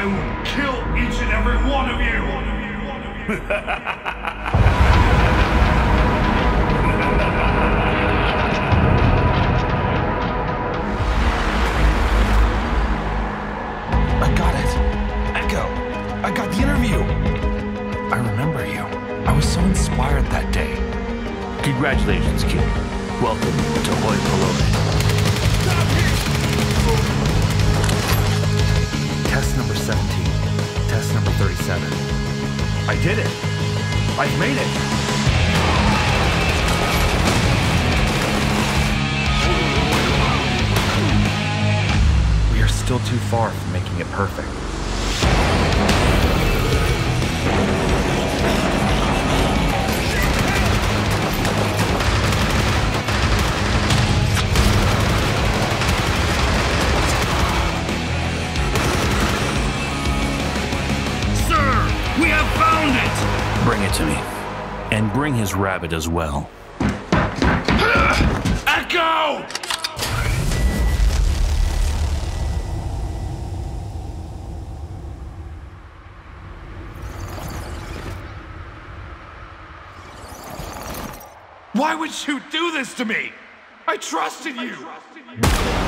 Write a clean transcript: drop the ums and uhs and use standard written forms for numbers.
I will kill each and every one of you! I got it. Echo, I got the interview. I remember you. I was so inspired that day. Congratulations, kid. Welcome to Hoi Polloi. Test number 17. Test number 37. I did it. I've made it. We are still too far from making it perfect. We have found it! Bring it to me. And bring his rabbit as well. Echo! Why would you do this to me? I trusted you!